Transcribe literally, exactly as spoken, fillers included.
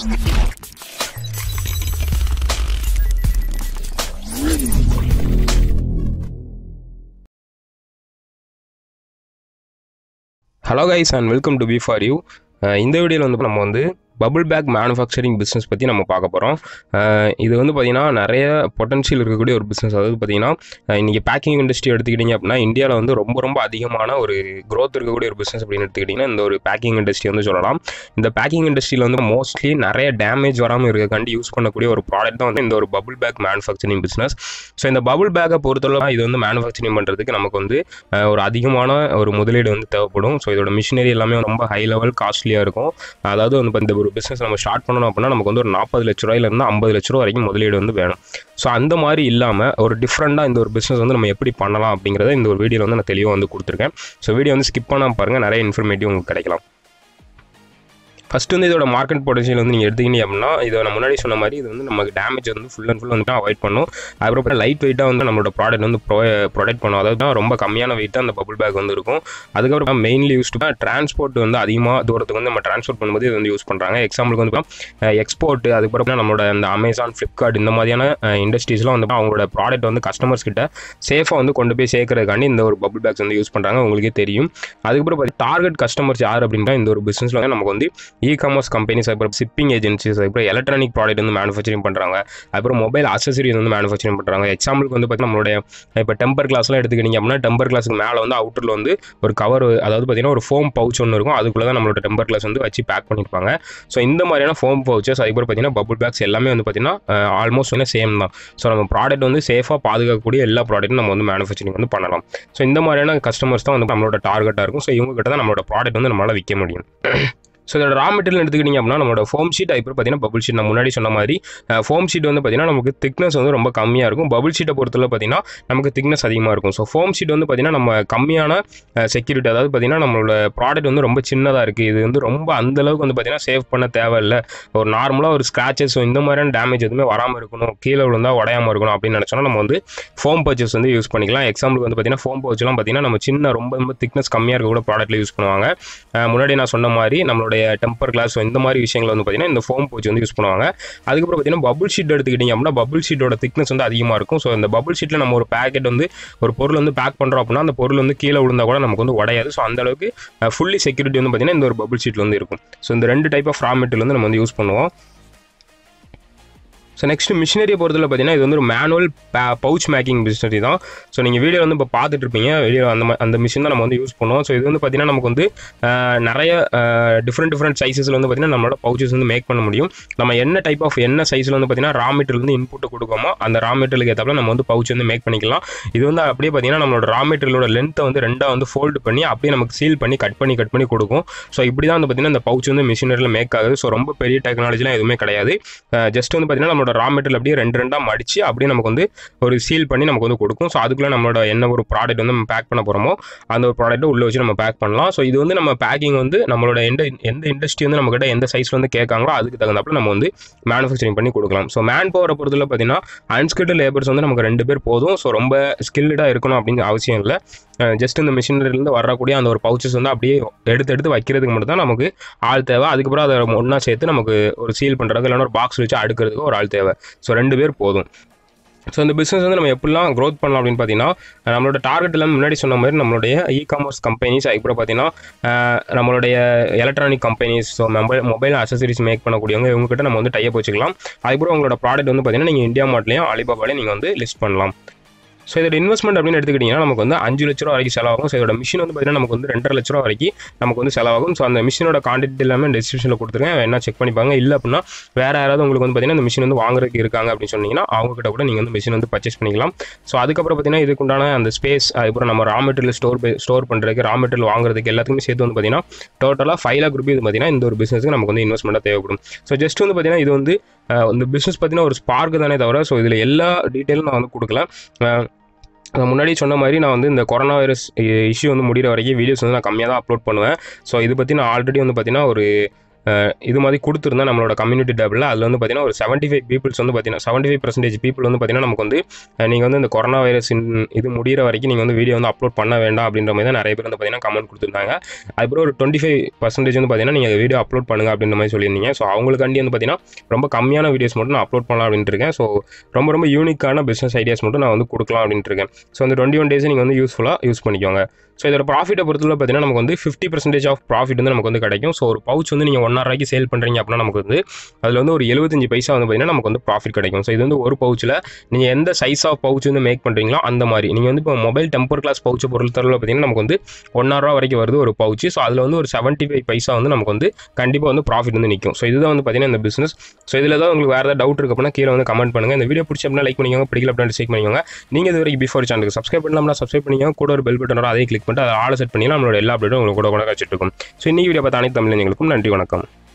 Hello guys and welcome to B for You. இந்த வீடியோவில் வந்து நம்ம வந்து பபிள் பேக் மேனுஃபேக்சரிங் பிஸ்னஸ் பற்றி நம்ம பார்க்க போகிறோம். இது வந்து பார்த்திங்கன்னா நிறைய பொட்டன்ஷியல் இருக்கக்கூடிய ஒரு பிஸ்னஸ். அதாவது பார்த்திங்கன்னா இன்றைக்கி பேக்கிங் இண்டஸ்ட்ரி எடுத்துக்கிட்டிங்க அப்படின்னா இந்தியாவில் வந்து ரொம்ப ரொம்ப அதிகமான ஒரு க்ரோத் இருக்கக்கூடிய ஒரு பிஸ்னஸ் அப்படின்னு எடுத்துக்கிட்டிங்கன்னா இந்த ஒரு பேக்கிங் இண்டஸ்ட்ரி வந்து சொல்லலாம். இந்த பேக்கிங் இண்டஸ்ட்ரியில் வந்து மோஸ்ட்லி நிறைய டேமேஜ் வராமல் இருக்கக்காண்டி யூஸ் பண்ணக்கூடிய ஒரு ப்ராடக்ட் தான் வந்து இந்த ஒரு bubble bag manufacturing business. So இந்த பபிள் பேக்கை பொறுத்தளவு இது வந்து மேனுஃபேக்சரிங் பண்ணுறதுக்கு நமக்கு வந்து ஒரு அதிகமான ஒரு முதலீடு வந்து தேவைப்படும். ஸோ இதோட மிஷினரி எல்லாமே ரொம்ப ஹை லெவல் காஸ்ட்லியாக இருக்கும். அதாவது வந்து இந்த ஒரு பிஸ்னஸ் நம்ம ஸ்டார்ட் பண்ணணும் அப்படின்னா நமக்கு வந்து ஒரு நாற்பது லட்ச ரூபாயிலிருந்து ஐம்பது லட்ச ரூபா வரைக்கும் முதலீடு வந்து வேணும். ஸோ அந்த மாதிரி இல்லாமல் ஒரு டிஃப்ரெண்ட்டாக இந்த ஒரு பிஸ்னஸ் வந்து நம்ம எப்படி பண்ணலாம் அப்படிங்கிறத இந்த ஒரு வீடியோவில் வந்து நான் தெளிவாக வந்து கொடுத்துருக்கேன். ஸோ வீடியோ வந்து ஸ்கிப் பண்ணாமல் பாருங்கள், நிறைய இன்ஃபர்மேட்டிவ் உங்களுக்கு கிடைக்கலாம். ஃபஸ்ட்டு வந்து இதோட மார்க்கெட் பொட்டன்ஷியல் வந்து நீங்கள் எடுத்துக்கிட்டீங்க அப்படின்னா இதை நான் முன்னாடி சொன்ன மாதிரி இது வந்து நமக்கு டேமேஜ் வந்து ஃபுல் அண்ட் ஃபுல் வந்து அவாய்ட் பண்ணும். அதுக்கப்புறம் லைட் வெயிட்டாக வந்து நம்மளோட ப்ராடக்ட் வந்து ப்ரொ ப்ரொடக்ட் பண்ணும். அதாவது தான் ரொம்ப கம்மியான வெயிட்டாக அந்த பபிள் பேக் வந்து இருக்கும். அதுக்கப்புறம் மெயின்லி யூஸ்டு டிரான்ஸ்போர்ட் வந்து அதிகமாக தூரத்துக்கு வந்து நம்ம டிரான்ஸ்போர்ட் பண்ணும்போது இது வந்து யூஸ் பண்ணுறாங்க. எக்ஸாம்பிளுக்கு வந்து எக்ஸ்போர்ட், அதுக்கப்புறம் நம்மளோட இந்த அமேசான், ஃப்ளிப்கார்ட் இந்த மாதிரியான இண்டஸ்ட்ரீஸ்லாம் வந்து அவங்களோட ப்ராடக்ட் வந்து கஸ்டமர்ஸ் கிட்ட சேஃபாக வந்து கொண்டு போய் சேர்க்கறதுக்காண்டி இந்த ஒரு பபிள் பேக்ஸ் வந்து யூஸ் பண்ணுறாங்க, உங்களுக்கே தெரியும். அதுக்கப்புறம் பார்த்து டார்கெட் கஸ்டமர்ஸ் யார் அப்படின்னா இந்த ஒரு பிஸ்னஸில் வந்து நமக்கு வந்து இ-காமர்ஸ் கம்பெனிஸ், அப்புறம் ஷிப்பிங் ஏஜென்சிஸ், அப்புறம் எலக்ட்ரானிக் ப்ராடக்ட் வந்து மேனுஃபேக்சரிங் பண்ணுறாங்க, அப்புறம் மொபைல் அக்சசரிஸ் வந்து மேனுஃபேக்சரிங் பண்ணுறாங்க. எக்ஸாம்பிளுக்கு வந்து பார்த்தீங்கன்னா நம்மளுடைய இப்போ டெம்பர் கிளாஸ்லாம் எடுத்துக்கிட்டிங்க அப்படின்னா டெம்பர் கிளாஸுக்கு மேலே வந்து அவுட்டரில் வந்து ஒரு கவர், அதாவது பார்த்தீங்கன்னா ஒரு ஃபோம் பவுச் ஒன்று இருக்கும். அதுக்குள்ளே தான் நம்மளோட டெம்பர் கிளாஸ் வந்து வச்சு பேக் பண்ணியிருப்பாங்க. ஸோ இந்த மாதிரியான ஃபோம் பவுச்சஸ், அதுக்கப்புறம் பார்த்தீங்கன்னா பபிள் பேக்ஸ் எல்லாமே வந்து பார்த்தீங்கன்னா ஆல்மோஸ்ட் வந்து சேம் தான். ஸோ நம்ம ப்ராடக்ட் வந்து சேஃபாக பாதுகாக்கக்கூடிய எல்லா ப்ராடக்ட்டும் நம்ம வந்து மேனுஃபேக்சரிங் வந்து பண்ணலாம். ஸோ இந்த மாதிரியான கஸ்டமர்ஸ் தான் வந்து நம்மளோட டார்கெட்டாக இருக்கும். ஸோ இவங்க கிட்ட தான் நம்மளோட ப்ராடக்ட் வந்து நம்மளால் விற்க முடியும். ஸோ இதோட ரா மெட்டீரியல் எடுத்துக்கிட்டிங்க அப்படின்னா நம்மளோட ஃபோம் ஷீட், அதுக்கப்புறம் பார்த்தீங்கன்னா பபிள் ஷீட். நான் முன்னாடி சொன்ன மாதிரி ஃபோம் ஷீட் வந்து பார்த்தீங்கன்னா நமக்கு திக்னஸ் வந்து ரொம்ப கம்மியாக இருக்கும். பபிள் ஷீட்டை பொறுத்தவரை பார்த்தீங்கன்னா நமக்கு திக்னஸ் அதிகமாக இருக்கும். ஸோ ஃபோம் ஷீட் வந்து பார்த்தீங்கன்னா நம்ம கம்மியான செக்யூரிட்டி, அதாவது பார்த்தீங்கன்னா நம்மளோட ப்ராடக்ட் வந்து ரொம்ப சின்னதாக இருக்குது, இது வந்து ரொம்ப அந்தளவுக்கு வந்து பார்த்தீங்கன்னா சேவ் பண்ண தேவையில்லை, ஒரு நார்மலாக ஒரு ஸ்க்ராச்சஸ் ஸோ இந்த மாதிரியான டேமேஜ் எதுவுமே வராமல் இருக்கணும், கீழே விழுந்தால் உடையாமல் இருக்கணும் அப்படின்னு நினச்சோன்னா நம்ம வந்து ஃபோம் பவுச்சஸ் வந்து யூஸ் பண்ணிக்கலாம். எக்ஸாம்பிளுக்கு வந்து பார்த்தீங்கன்னா ஃபோம் பவுச்லாம் பார்த்தீங்கன்னா நம்ம சின்ன ரொம்ப ரொம்ப திக்னஸ் கம்மியாக இருக்க கூட ப்ராடக்ட்டில் யூஸ் பண்ணுவாங்க. முன்னாடி நான் சொன்ன மாதிரி நம்மளுடைய டெம்பர் கிளாஸ் இந்த மாதிரி விஷயங்கள் வந்து பார்த்தீங்கன்னா இந்த ஃபோம் பவுச் வந்து யூஸ் பண்ணுவாங்க. அதுக்கப்புறம் பார்த்தீங்கன்னா பபிள் ஷீட் எடுத்துக்கிட்டிங்க அப்படின்னா பபிள் ஷீட்டோட திக்னஸ் வந்து அதிகமாக இருக்கும். ஸோ இந்த பபிள் ஷீட்டில் நம்ம ஒரு பேக்கெட் வந்து ஒரு பொருள் வந்து பேக் பண்ணுறோம் அப்படின்னா அந்த பொருள் வந்து கீழே விழுந்தால் கூட நமக்கு வந்து உடையாது. ஸோ அந்த அளவுக்கு ஃபுல்லி செக்யூரிட்டி வந்து பார்த்தீங்கன்னா இந்த ஒரு பபிள் ஷீட்டில் வந்து இருக்கும். ஸோ இந்த ரெண்டு டைப் ஆஃப் ரா மெட்டீரியல் வந்து நம்ம வந்து யூஸ் பண்ணுவோம். ஸோ நெக்ஸ்ட் மிஷினரியை பொறுத்தவரை பார்த்தீங்கன்னா இது வந்து ஒரு மேனுவல் பவுச் மேக்கிங் மிஷினரி தான். ஸோ நீங்கள் வீடியோ வந்து இப்போ பார்த்துட்டு இருப்பீங்க, வீடியோ அந்த அந்த மிஷின் தான் நம்ம வந்து யூஸ் பண்ணுவோம். ஸோ இது வந்து பார்த்தீங்கன்னா நமக்கு வந்து நிறைய டிஃப்ரெண்ட் டிஃப்ரெண்ட் சைஸஸில் வந்து பார்த்தீங்கன்னா நம்மளோட பவுச்சஸ் வந்து மேக் பண்ண முடியும். நம்ம என்ன டைப் ஆஃப் என்ன சைஸில் வந்து பார்த்தீங்கன்னா ரா மெட்டீரியல் வந்து இன்புட் கொடுக்கோமோ அந்த ரா மெட்டீரியலுக்கு ஏற்றாப்புல நம்ம வந்து பவுச் வந்து மேக் பண்ணிக்கலாம். இது வந்து அப்படியே பார்த்தீங்கன்னா நம்மளோட ரா மெட்டீரியலோட லென்த்தை வந்து ரெண்டாக வந்து ஃபோல்டு பண்ணி அப்படியே நமக்கு சீல் பண்ணி கட் பண்ணி கட் பண்ணி கொடுக்கும். ஸோ இப்படி தான் வந்து பார்த்தீங்கன்னா இந்த பவுச் வந்து மிஷினரியில் மேக் ஆகுது. ஸோ ரொம்ப பெரிய டெக்னாலஜிலாம் எதுவுமே கிடையாது. ஜஸ்ட் வந்து பார்த்தீங்கன்னா நம்மளோட ரா மெட்டீரியல் அப்படியே ரெண்டு ரெண்டாக மடிச்சு அப்படியே நமக்கு வந்து ஒரு சீல் பண்ணி நமக்கு வந்து கொடுக்கும். ஸோ அதுக்குள்ளே நம்மளோட என்ன ஒரு ப்ராடக்ட் வந்து நம்ம பேக் பண்ண போகிறோமோ அந்த ஒரு ப்ராடக்ட்டை உள்ளே வச்சு நம்ம பேக் பண்ணலாம். ஸோ இது வந்து நம்ம பேக்கிங் வந்து நம்மளோட எந்த எந்த இண்டஸ்ட்ரி வந்து நம்மக்கிட்ட எந்த சைஸில் வந்து கேட்காங்களோ அதுக்கு தகுந்தாப்புல நம்ம வந்து மேனுஃபேக்சரிங் பண்ணி கொடுக்கலாம். ஸோ மேன் பவரை பொறுத்தவரை பார்த்தீங்கன்னா அன்ஸ்கில்டு லேபர்ஸ் வந்து நமக்கு ரெண்டு பேர் போதும். ஸோ ரொம்ப ஸ்கில்டாக இருக்கணும் அப்படிங்கிற அவசியம் இல்லை. ஜஸ்ட் இந்த மிஷினரிலேருந்து வரக்கூடிய அந்த ஒரு பவுச்சஸ் வந்து அப்படியே எடுத்து எடுத்து வைக்கிறதுக்கு மட்டும் தான் நமக்கு ஆள் தேவை. அதுக்கப்புறம் அதை ஒன்றா சேர்த்து நமக்கு ஒரு சீல் பண்ணுறதுக்கு இல்லைன்னா ஒரு பாக்ஸ் வச்சு அடுக்கிறதுக்கு ஒரு ஆள் தேவை. ஸோ ரெண்டு பேர் போதும். ஸோ இந்த பிஸ்னஸ் வந்து நம்ம எப்படிலாம் க்ரோத் பண்ணலாம் அப்படின்னு பார்த்தீங்கன்னா நம்மளோட டார்கெட் எல்லாம் முன்னாடி சொன்ன மாதிரி நம்மளுடைய இ-காமர்ஸ் கம்பெனிஸ், அதுக்கப்புறம் பார்த்தீங்கன்னா நம்மளுடைய electronic companies, so mobile mobile accessories make பண்ணக்கூடியவங்க இவங்ககிட்ட நம்ம வந்து டைப் வச்சுக்கலாம். அதுக்கப்புறம் உங்களோட ப்ராடக்ட் வந்து பார்த்தீங்கன்னா நீங்கள் இந்தியா மார்ட்லேயும் அலிபாபாலையும் நீங்கள் வந்து லிஸ்ட் பண்ணலாம். ஸோ இதோட இன்வெஸ்ட்மெண்ட் அப்படின்னு எடுத்துக்கிட்டிங்கன்னா நமக்கு வந்து அஞ்சு லட்ச ரூபா வரைக்கும் செலவாகும். ஸோ இதோட மிஷின் வந்து பார்த்தீங்கன்னா நமக்கு வந்து ரெண்டரை லட்ச ரூபா வரைக்கும் நமக்கு வந்து செலவாகும். ஸோ அந்த மிஷினோட கான்டெக்ட் எல்லாமே டிஸ்கிரிப்ஷனில் கொடுத்துருக்கேன், என்ன செக் பண்ணிப்பாங்க. இல்லை அப்படின்னா வேறு யாராவது உங்களுக்கு வந்து பார்த்தீங்கன்னா இந்த மிஷின் வந்து வாங்குறதுக்கு இருக்காங்க அப்படின்னு சொன்னீங்கன்னா அவங்ககிட்ட கூட நீங்கள் வந்து மிஷின் வந்து பர்ச்சேஸ் பண்ணிக்கலாம். ஸோ அதுக்கப்புறம் பார்த்தீங்கன்னா இதுக்குண்டான அந்த ஸ்பேஸ், அதுக்கப்புறம் நம்ம ரா மெட்டீரியல் ஸ்டோர் ஸ்டோர் பண்ணுறதுக்கு, ரா மெட்டீரியல் வாங்குறதுக்கு எல்லாத்துக்குமே சேர்த்து வந்து பார்த்தீங்கன்னா டோட்டலாக ஃபைவ் லேக் ருபீஸ் பார்த்தீங்கன்னா இந்த ஒரு பிஸ்னஸுக்கு நமக்கு வந்து இன்வெஸ்ட்மெண்ட்டாக தேவைப்படும். ஸோ ஜஸ்ட் வந்து பார்த்தீங்கன்னா இது வந்து இந்த பிஸ்னஸ் பார்த்தீங்கன்னா ஒரு ஸ்பார்க்கு தானே தவிர ஸோ இதில் எல்லா டீட்டெயிலும் நான் வந்து கொடுக்கல. முன்னாடி சொன்ன மாதிரி நான் வந்து இந்த கொரோனா வைரஸ் இஷ்யூ வந்து முடிகிற வரைக்கும் வீடியோஸ் வந்து நான் கம்மியாக தான் அப்லோட் பண்ணுவேன். ஸோ இது பற்றி நான் ஆல்ரெடி வந்து பார்த்தீங்கன்னா ஒரு இது மாதிரி கொடுத்துருந்தா நம்மளோட கம்யூனிட்டி டேபிளில் அதில் வந்து பார்த்தீங்கன்னா ஒரு செவன்ட்டி ஃபைவ் பீப்புள்ஸ் வந்து பார்த்தீங்கன்னா செவன்ட்டி ஃபைவ் பர்சன்டேஜ் பீப்புள் வந்து பார்த்தீங்கன்னா நமக்கு வந்து நீங்கள் வந்து இந்த கொரோனா வைரஸ் இது முடிகிற வரைக்கும் நீங்கள் வந்து வீடியோ வந்து அப்லோட் பண்ண வேண்டாம் அப்படின்ற மாதிரி தான் நிறைய பேர் வந்து பார்த்தீங்கன்னா கமெண்ட் கொடுத்துருந்தாங்க. அதுக்கப்புறம் ஒரு டுவெண்ட்டி ஃபைவ் பர்சன்டேஜ் வந்து பார்த்தீங்கன்னா நீங்கள் வீடியோ அப்லோட் பண்ணுங்க அப்படின்ற மாதிரி சொல்லியிருந்தீங்க. ஸோ அவங்களுக்காண்டி வந்து பார்த்தீங்கன்னா ரொம்ப கம்மியான வீடியோஸ் மட்டும் நான் அப்லோட் பண்ணலாம் அப்படின்ட்டு இருக்கேன். ஸோ ரொம்ப ரொம்ப யூனிக்கான பிஸ்னஸ் ஐடியாஸ் மட்டும் நான் வந்து கொடுக்கலாம் அப்படின்ட்டு இருக்கேன். ஸோ அந்த டுவெண்ட்டி ஒன் டேஸ் நீங்கள் வந்து யூஸ்ஃபுல்லாக யூஸ் பண்ணிக்கோங்க. ஸோ இதோட ப்ராஃபிட்டை பொறுத்தவரை பார்த்தீங்கன்னா நமக்கு வந்து ஃபிஃப்டி பர்சன்டேஜ் ஆஃப் ப்ராஃபிட் வந்து நமக்கு வந்து கிடைக்கும். ஸோ ஒரு பவுச் வந்து நீங்கள் ஒன்றரை ரூபாய்க்கு சேல் பண்ணுறீங்க அப்படின்னா நமக்கு வந்து அதில் வந்து ஒரு எழுபத்தஞ்சு பைசா வந்து பார்த்தீங்கன்னா நமக்கு வந்து ப்ராஃபிட் கிடைக்கும். ஸோ இது வந்து ஒரு பவுச்சில் நீங்கள் எந்த சைஸ் ஆஃப் பவுச் வந்து மேக் பண்ணுறீங்களோ அந்த மாதிரி நீங்கள் வந்து இப்போ மொபைல் டெம்பர் கிளாஸ் பவுச்சை பொறுத்தவரை பார்த்தீங்கன்னா நமக்கு வந்து ஒன்றரை ரூபா வரைக்கும் வருது ஒரு பவுச்சு. ஸோ அதில் வந்து ஒரு செவன்ட்டி ஃபைவ் பைசா வந்து நமக்கு வந்து கண்டிப்பாக வந்து ப்ராஃபிட் வந்து நிற்கும். ஸோ இதுதான் வந்து பார்த்தீங்கன்னா இந்த பிஸ்னஸ். ஸோ இதில் தான் உங்களுக்கு வேறு ஏதாவது டவுட் இருக்கு அப்படின்னா கீழே வந்து கமெண்ட் பண்ணுங்கள். இந்த வீடியோ பிடிச்ச அப்படின்னா லைக் பண்ணிக்கோங்க, பிடிக்கல அப்படின்னா டிஸ்லைக் பண்ணிக்கோங்க. நீங்கள் இது வரைக்கும் பிஃபோர் சேனலுக்கு சப்ஸ்கிரைப் பண்ணலாம்னா சப்ஸ்கிரைப் பண்ணிக்கோங்க. கூட ஒரு பெல் பட்டன் வரும், அதே கிளிக் பண்ணிட்டு அதை ஆளை செட் பண்ணி நம்மளோட எல்லா அப்டேட்டும் உங்களுக்கு கூட கூட வச்சுட்டு இருக்கும். ஸோ இன்னைக்கு வீடியோ பார்த்த அனைத்து தமிழர்களுக்கும் நன்றி, வணக்கம்.